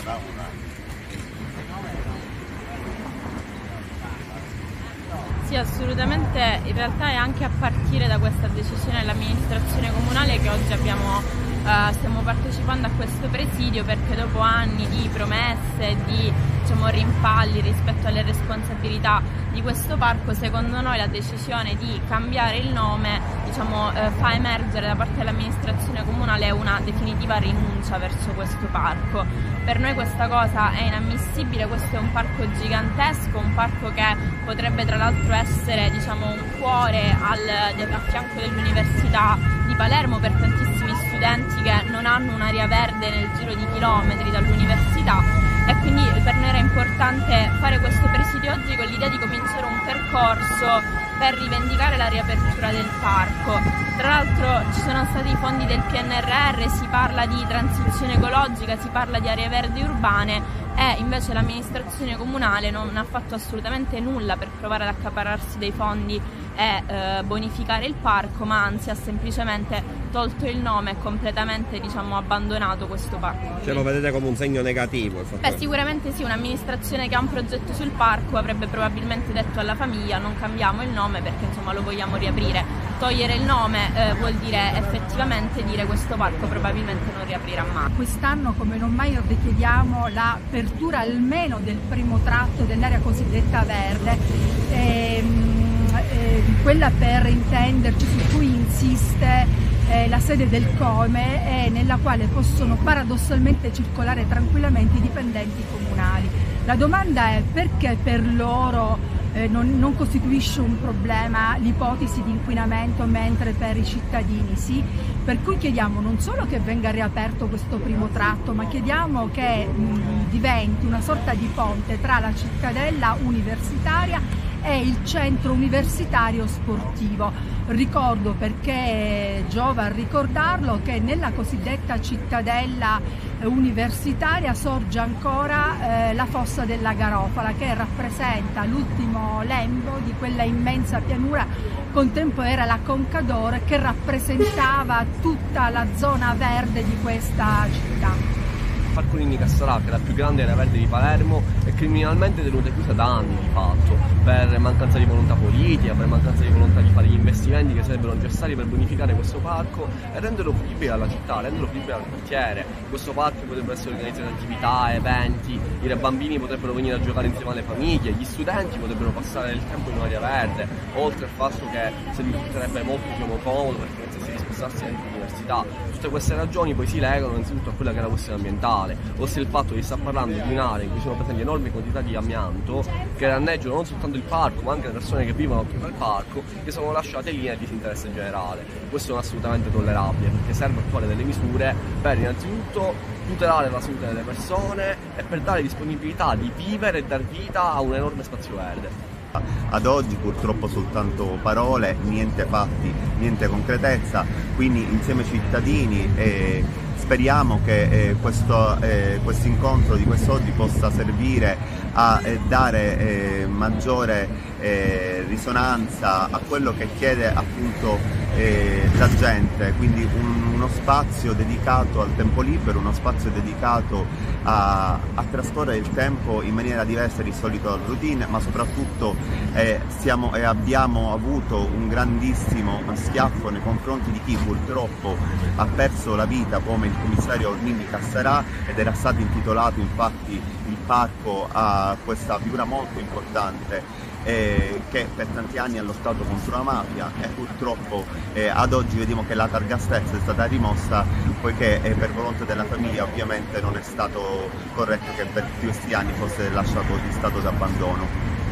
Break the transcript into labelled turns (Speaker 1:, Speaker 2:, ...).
Speaker 1: Sì, assolutamente, in realtà è anche a partire da questa decisione dell'amministrazione comunale che oggi stiamo partecipando a questo presidio, perché dopo anni di promesse, di rimpalli rispetto alle responsabilità di questo parco, secondo noi la decisione di cambiare il nome fa emergere da parte dell'amministrazione comunale una definitiva rinuncia verso questo parco. Per noi questa cosa è inammissibile, questo è un parco gigantesco, un parco che potrebbe tra l'altro essere un cuore a fianco dell'Università di Palermo per tantissimi studenti che non hanno un'area verde nel giro di chilometri dall'università, e quindi per noi era importante fare questo presidio oggi con l'idea di cominciare un percorso per rivendicare la riapertura del parco. Tra l'altro ci sono stati i fondi del PNRR, si parla di transizione ecologica, si parla di aree verdi urbane, e invece l'amministrazione comunale non ha fatto assolutamente nulla per provare ad accaparrarsi dei fondi e bonificare il parco, ma anzi ha semplicemente tolto il nome e completamente abbandonato questo parco.
Speaker 2: Lo vedete come un segno negativo?
Speaker 1: Beh, sicuramente sì, un'amministrazione che ha un progetto sul parco avrebbe probabilmente detto alla famiglia: non cambiamo il nome perché lo vogliamo riaprire. Togliere il nome vuol dire effettivamente dire questo parco probabilmente non riaprirà mai.
Speaker 3: Quest'anno come non mai richiediamo l'apertura almeno del primo tratto dell'area cosiddetta verde, quella, per intenderci, su cui insiste la sede del COME, nella quale possono paradossalmente circolare tranquillamente i dipendenti comunali. La domanda è: perché per loro non costituisce un problema l'ipotesi di inquinamento, mentre per i cittadini sì? Per cui chiediamo non solo che venga riaperto questo primo tratto, ma chiediamo che diventi una sorta di ponte tra la cittadella universitaria e il centro universitario sportivo. Ricordo, perché giova a ricordarlo, che nella cosiddetta cittadella universitaria sorge ancora la fossa della Garofala, che rappresenta l'ultimo lembo di quella immensa pianura, con tempo era la Conca d'Oro, che rappresentava tutta la zona verde di questa città.
Speaker 4: Il Parco Ninni Cassarà, che è la più grande area verde di Palermo, è criminalmente tenuta chiusa da anni di fatto, per mancanza di volontà politica, per mancanza di volontà di fare gli investimenti che sarebbero necessari per bonificare questo parco e renderlo fruibile alla città, renderlo fruibile al quartiere. In questo parco potrebbero essere organizzate attività, eventi, i bambini potrebbero venire a giocare insieme alle famiglie, gli studenti potrebbero passare del tempo in un'area verde, oltre al fatto che sarebbe molto comodo per chi pensasse di spostarsi anche all'università. Tutte queste ragioni poi si legano innanzitutto a quella che è la questione ambientale, ossia il fatto di star parlando di un'area in cui sono presenti enormi quantità di amianto che danneggiano non soltanto il parco ma anche le persone che vivono attorno al parco, che sono lasciate lì nel disinteresse generale. Questo non è assolutamente tollerabile, perché serve attuare delle misure per innanzitutto tutelare la salute delle persone e per dare disponibilità di vivere e dar vita a un enorme spazio verde.
Speaker 5: Ad oggi purtroppo soltanto parole, niente fatti, niente concretezza, quindi insieme ai cittadini speriamo che questo incontro di quest'oggi possa servire a dare maggiore risonanza a quello che chiede appunto la gente, quindi uno spazio dedicato al tempo libero, uno spazio dedicato a trascorrere il tempo in maniera diversa dal solito routine, ma soprattutto abbiamo avuto un grandissimo schiaffo nei confronti di chi purtroppo ha perso la vita, come il commissario Ninni Cassarà, ed era stato intitolato infatti il parco a questa figura molto importante che per tanti anni ha lottato contro la mafia, e purtroppo ad oggi vediamo che la targa stessa è stata rimossa, poiché per volontà della famiglia ovviamente non è stato corretto che per questi anni fosse lasciato in stato d'abbandono.